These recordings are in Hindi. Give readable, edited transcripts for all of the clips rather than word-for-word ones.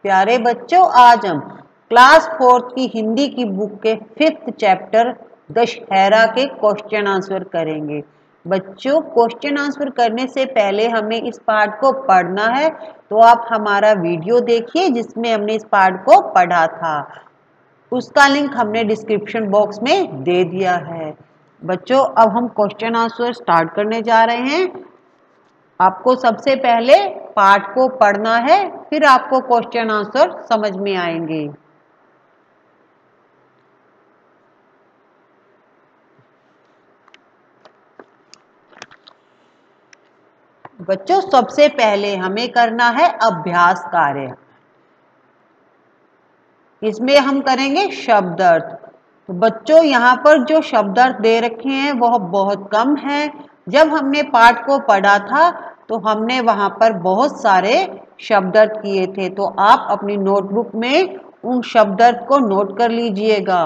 प्यारे बच्चों, आज हम क्लास 4 की हिंदी की बुक के 5th चैप्टर दशहरा के क्वेश्चन आंसर करेंगे। बच्चों, क्वेश्चन आंसर करने से पहले हमें इस पार्ट को पढ़ना है, तो आप हमारा वीडियो देखिए जिसमें हमने इस पार्ट को पढ़ा था। उसका लिंक हमने डिस्क्रिप्शन बॉक्स में दे दिया है। बच्चों, अब हम क्वेश्चन आंसर स्टार्ट करने जा रहे हैं। आपको सबसे पहले पार्ट को पढ़ना है, फिर आपको क्वेश्चन आंसर समझ में आएंगे। बच्चों, सबसे पहले हमें करना है अभ्यास कार्य। इसमें हम करेंगे शब्द अर्थ। तो बच्चों, यहाँ पर जो शब्द अर्थ दे रखे हैं वह बहुत कम है। जब हमने पाठ को पढ़ा था तो हमने वहां पर बहुत सारे शब्द अर्थ किए थे, तो आप अपनी नोटबुक में उन शब्द अर्थ को नोट कर लीजिएगा।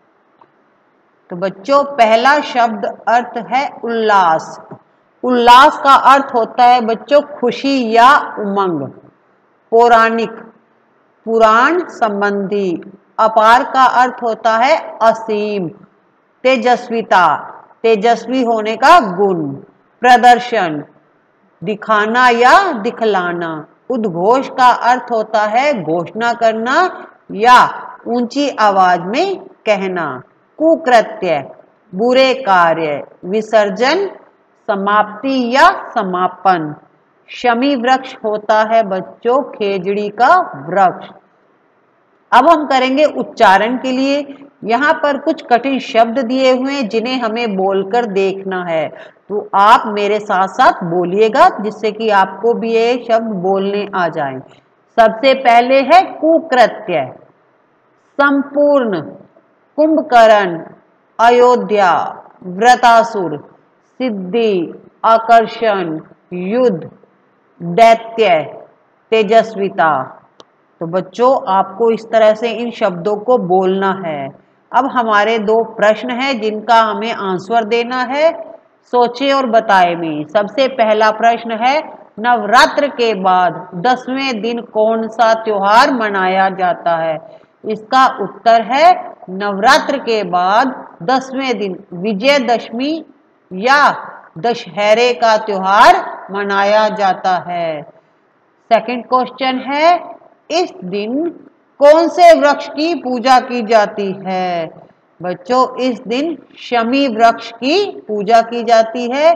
तो बच्चों, पहला शब्द अर्थ है उल्लास। उल्लास का अर्थ होता है बच्चों खुशी या उमंग। पौराणिक, पुराण संबंधी। अपार का अर्थ होता है असीम। तेजस्विता, तेजस्वी होने का गुण। प्रदर्शन, दिखाना या दिखलाना। उद्घोष का अर्थ होता है घोषणा करना या ऊंची आवाज में कहना। कुकृत्य, बुरे कार्य। विसर्जन, समाप्ति या समापन। शमी वृक्ष होता है बच्चों खेजड़ी का वृक्ष। अब हम करेंगे उच्चारण के लिए। यहाँ पर कुछ कठिन शब्द दिए हुए हैं जिन्हें हमें बोलकर देखना है, तो आप मेरे साथ साथ बोलिएगा जिससे कि आपको भी ये शब्द बोलने आ जाए। सबसे पहले है कुकृत्य। संपूर्ण, कुंभकर्ण, अयोध्या, व्रतासुर, सिद्धि, आकर्षण, युद्ध, दैत्य, तेजस्विता। तो बच्चों, आपको इस तरह से इन शब्दों को बोलना है। अब हमारे दो प्रश्न हैं जिनका हमें आंसर देना है। सोचे और बताए में। सबसे पहला प्रश्न है, नवरात्र के बाद 10वें दिन कौन सा त्योहार मनाया जाता है? इसका उत्तर है नवरात्र के बाद 10वें दिन विजयदशमी या दशहरे का त्योहार मनाया जाता है। सेकंड क्वेश्चन है, इस दिन कौन से वृक्ष की पूजा की जाती है? बच्चों, इस दिन शमी वृक्ष की पूजा की जाती है।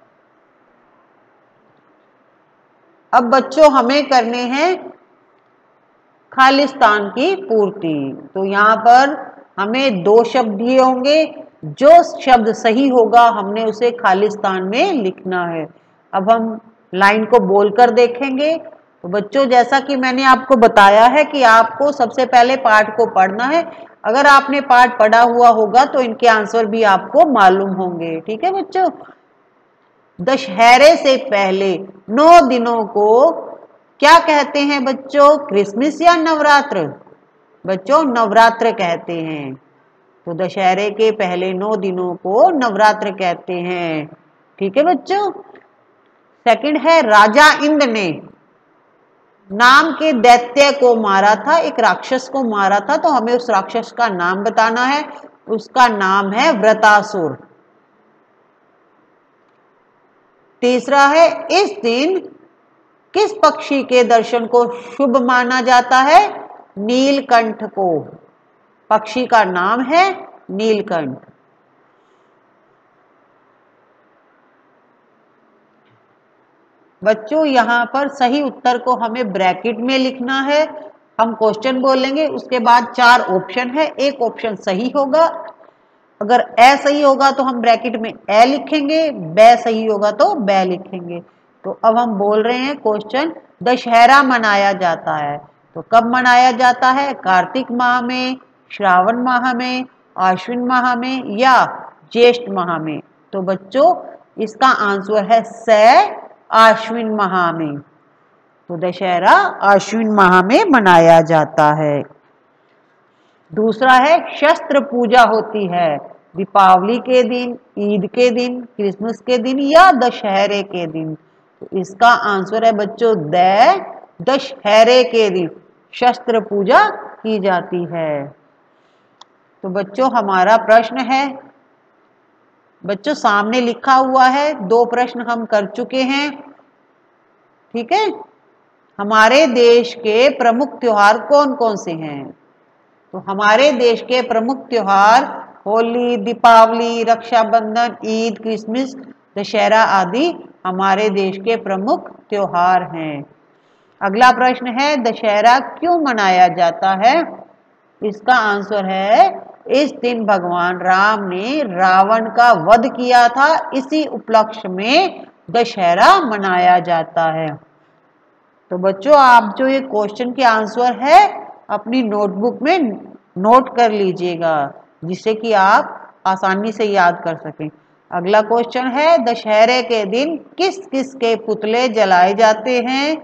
अब बच्चों, हमें करने हैं खालिस्तान की पूर्ति। तो यहाँ पर हमें दो शब्द दिए होंगे, जो शब्द सही होगा हमने उसे खालिस्तान में लिखना है। अब हम लाइन को बोलकर देखेंगे। तो बच्चों, जैसा कि मैंने आपको बताया है कि आपको सबसे पहले पाठ को पढ़ना है। अगर आपने पाठ पढ़ा हुआ होगा तो इनके आंसर भी आपको मालूम होंगे। ठीक है बच्चों। दशहरे से पहले 9 दिनों को क्या कहते हैं बच्चों? क्रिसमस या नवरात्र? बच्चों, नवरात्र कहते हैं। तो दशहरे के पहले 9 दिनों को नवरात्र कहते हैं। ठीक है बच्चों। सेकंड है, राजा इंद्र ने नाम के दैत्य को मारा था, एक राक्षस को मारा था, तो हमें उस राक्षस का नाम बताना है। उसका नाम है व्रतासुर। तीसरा है, इस दिन किस पक्षी के दर्शन को शुभ माना जाता है? नीलकंठ को। पक्षी का नाम है नीलकंठ। बच्चों, यहाँ पर सही उत्तर को हमें ब्रैकेट में लिखना है। हम क्वेश्चन बोलेंगे, उसके बाद 4 ऑप्शन है, एक ऑप्शन सही होगा। अगर ए सही होगा तो हम ब्रैकेट में ए लिखेंगे, ब सही होगा तो ब लिखेंगे। तो अब हम बोल रहे हैं क्वेश्चन, दशहरा मनाया जाता है तो कब मनाया जाता है? कार्तिक माह में, श्रावण माह में, आश्विन माह में या ज्येष्ठ माह में? तो बच्चों, इसका आंसर है स, आश्विन माह में। तो दशहरा आश्विन माह में मनाया जाता है। दूसरा है, शस्त्र पूजा होती है दीपावली के दिन, ईद के दिन, क्रिसमस के दिन या दशहरे के दिन? तो इसका आंसर है बच्चों द, दशहरे के दिन शस्त्र पूजा की जाती है। तो बच्चों हमारा प्रश्न है, बच्चों सामने लिखा हुआ है, 2 प्रश्न हम कर चुके हैं। ठीक है, हमारे देश के प्रमुख त्योहार कौन कौन से हैं? तो हमारे देश के प्रमुख त्योहार होली, दीपावली, रक्षाबंधन, ईद, क्रिसमस, दशहरा आदि हमारे देश के प्रमुख त्योहार हैं। अगला प्रश्न है, दशहरा क्यों मनाया जाता है? इसका आंसर है, इस दिन भगवान राम ने रावण का वध किया था, इसी उपलक्ष्य में दशहरा मनाया जाता है। तो बच्चों आप जो ये क्वेश्चन के आंसर है अपनी नोटबुक में नोट कर लीजिएगा, जिससे कि आप आसानी से याद कर सकें। अगला क्वेश्चन है, दशहरे के दिन किस किस के पुतले जलाए जाते हैं?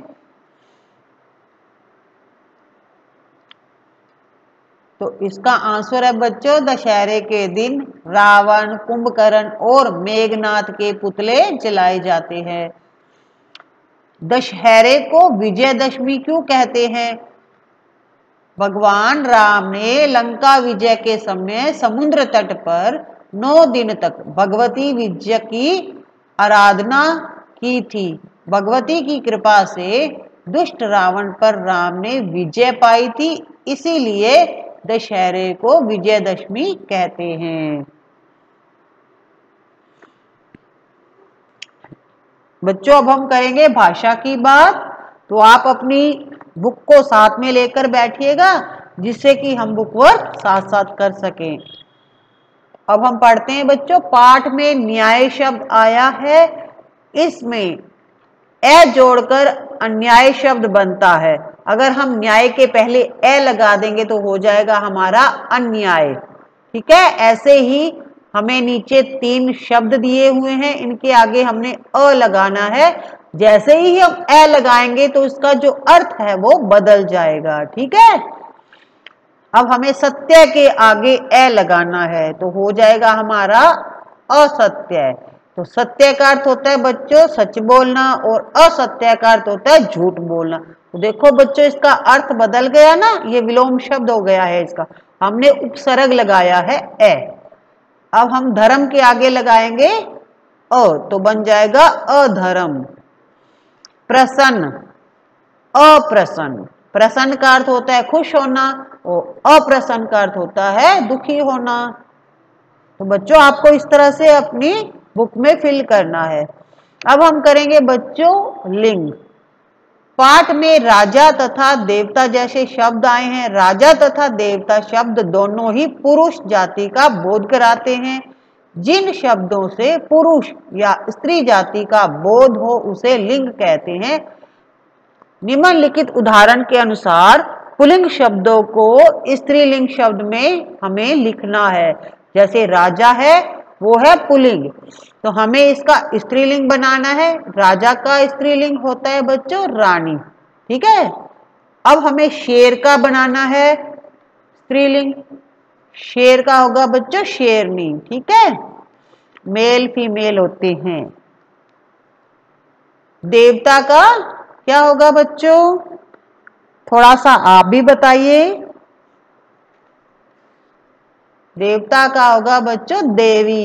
तो इसका आंसर है बच्चों, दशहरे के दिन रावण, कुंभकर्ण और मेघनाथ के पुतले जलाए जाते हैं। दशहरे को विजयदशमी क्यों कहते हैं? भगवान राम ने लंका विजय के समय समुद्र तट पर 9 दिन तक भगवती विजय की आराधना की थी। भगवती की कृपा से दुष्ट रावण पर राम ने विजय पाई थी, इसीलिए दशहरे को विजयदशमी कहते हैं। बच्चों अब हम करेंगे भाषा की बात। तो आप अपनी बुक को साथ में लेकर बैठिएगा, जिससे कि हम बुक वर्क साथ साथ कर सकें। अब हम पढ़ते हैं बच्चों, पाठ में न्याय शब्द आया है, इसमें ए जोड़कर अन्याय शब्द बनता है। अगर हम न्याय के पहले ए लगा देंगे तो हो जाएगा हमारा अन्याय। ठीक है, ऐसे ही हमें नीचे 3 शब्द दिए हुए हैं, इनके आगे हमने अ लगाना है। जैसे ही हम ए लगाएंगे तो इसका जो अर्थ है वो बदल जाएगा। ठीक है, अब हमें सत्य के आगे ए लगाना है, तो हो जाएगा हमारा असत्य। तो सत्य का अर्थ होता है बच्चों सच बोलना, और असत्य का अर्थ होता है झूठ बोलना। तो देखो बच्चों इसका अर्थ बदल गया ना, ये विलोम शब्द हो गया है इसका, हमने उपसर्ग लगाया है ए। अब हम धर्म के आगे लगाएंगे अ, तो बन जाएगा अधर्म। प्रसन्न, अप्रसन्न। प्रसन्न का अर्थ होता है खुश होना, और अप्रसन्न का अर्थ होता है दुखी होना। तो बच्चों आपको इस तरह से अपनी बुक में फिल करना है। अब हम करेंगे बच्चों लिंग। पाठ में राजा तथा देवता जैसे शब्द आए हैं। राजा तथा देवता शब्द दोनों ही पुरुष जाति का बोध कराते हैं। जिन शब्दों से पुरुष या स्त्री जाति का बोध हो उसे लिंग कहते हैं। निम्नलिखित उदाहरण के अनुसार पुल्लिंग शब्दों को स्त्रीलिंग शब्द में हमें लिखना है। जैसे राजा है वो है पुल्लिंग, तो हमें इसका स्त्रीलिंग बनाना है। राजा का स्त्रीलिंग होता है बच्चों रानी। ठीक है, अब हमें शेर का बनाना है स्त्रीलिंग। शेर का होगा बच्चों शेरनी। ठीक है, मेल फीमेल होते हैं। देवता का क्या होगा बच्चों, थोड़ा सा आप भी बताइए। देवता का होगा बच्चों देवी।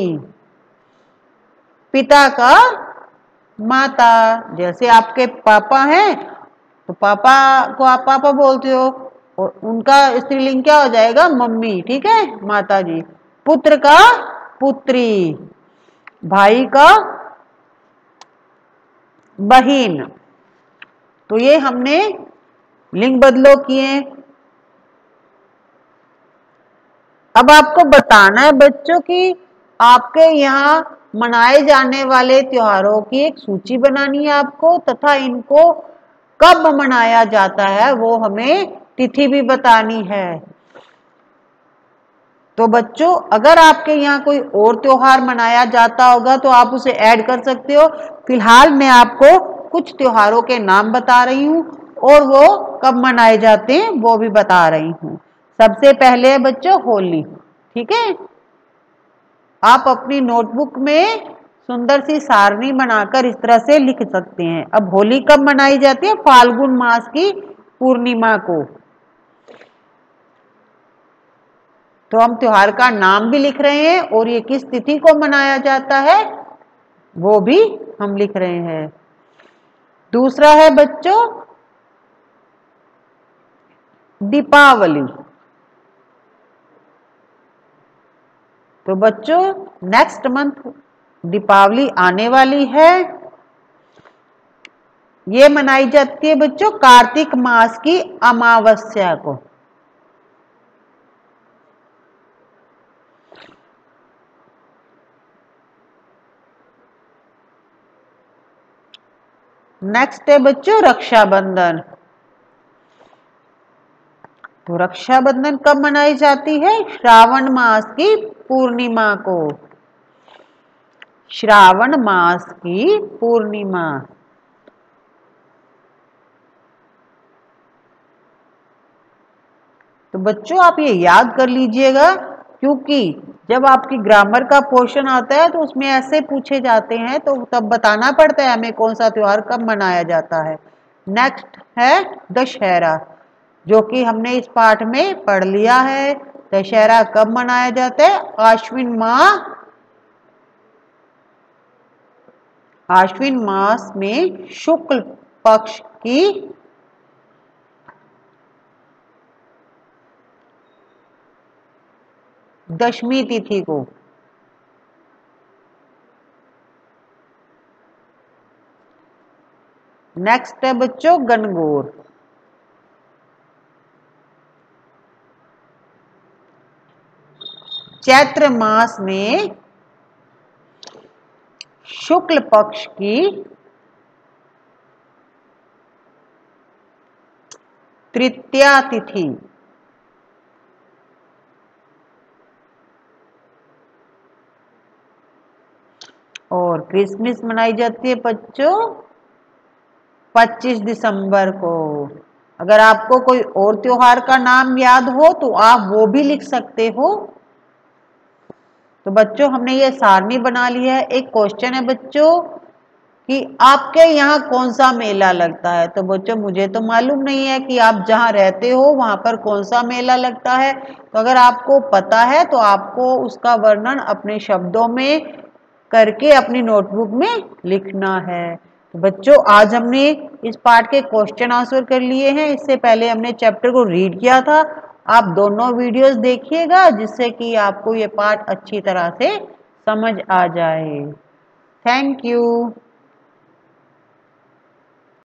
पिता का माता। जैसे आपके पापा हैं तो पापा को आप पापा बोलते हो, और उनका स्त्रीलिंग क्या हो जाएगा मम्मी। ठीक है, माता जी। पुत्र का पुत्री। भाई का बहिन। तो ये हमने लिंग बदलो किए। अब आपको बताना है बच्चों कि आपके यहाँ मनाए जाने वाले त्योहारों की एक सूची बनानी है आपको, तथा इनको कब मनाया जाता है वो हमें तिथि भी बतानी है। तो बच्चों अगर आपके यहाँ कोई और त्योहार मनाया जाता होगा तो आप उसे ऐड कर सकते हो। फिलहाल मैं आपको कुछ त्योहारों के नाम बता रही हूँ और वो कब मनाए जाते हैं वो भी बता रही हूँ। सबसे पहले है बच्चों होली। ठीक है, आप अपनी नोटबुक में सुंदर सी सारणी बनाकर इस तरह से लिख सकते हैं। अब होली कब मनाई जाती है, फाल्गुन मास की पूर्णिमा को। तो हम त्योहार का नाम भी लिख रहे हैं और ये किस तिथि को मनाया जाता है वो भी हम लिख रहे हैं। दूसरा है बच्चों दीपावली। तो बच्चों नेक्स्ट मंथ दीपावली आने वाली है। ये मनाई जाती है बच्चों कार्तिक मास की अमावस्या को। नेक्स्ट है बच्चों रक्षाबंधन। तो रक्षाबंधन कब मनाई जाती है? श्रावण मास की पूर्णिमा को। श्रावण मास की पूर्णिमा। तो बच्चों आप ये याद कर लीजिएगा, क्योंकि जब आपकी ग्रामर का पोर्शन आता है तो उसमें ऐसे पूछे जाते हैं तो तब बताना पड़ता है हमें कौन सा त्योहार कब मनाया जाता है। नेक्स्ट है दशहरा, जो कि हमने इस पाठ में पढ़ लिया है। दशहरा कब मनाया जाता है? आश्विन मास में शुक्ल पक्ष की दशमी तिथि को। नेक्स्ट है बच्चों गणगौर। चैत्र मास में शुक्ल पक्ष की तृतीया तिथि। और क्रिसमस मनाई जाती है बच्चों 25 दिसंबर को। अगर आपको कोई और त्योहार का नाम याद हो तो आप वो भी लिख सकते हो। तो बच्चों हमने ये सारणी बना लिया है। एक क्वेश्चन है बच्चों कि आपके यहाँ कौन सा मेला लगता है? तो बच्चों मुझे तो मालूम नहीं है कि आप जहाँ रहते हो वहां पर कौन सा मेला लगता है। तो अगर आपको पता है तो आपको उसका वर्णन अपने शब्दों में करके अपनी नोटबुक में लिखना है। तो बच्चों आज हमने इस पार्ट के क्वेश्चन आंसर कर लिए हैं। इससे पहले हमने चैप्टर को रीड किया था। आप दोनों वीडियोस देखिएगा जिससे कि आपको ये पार्ट अच्छी तरह से समझ आ जाए। Thank you.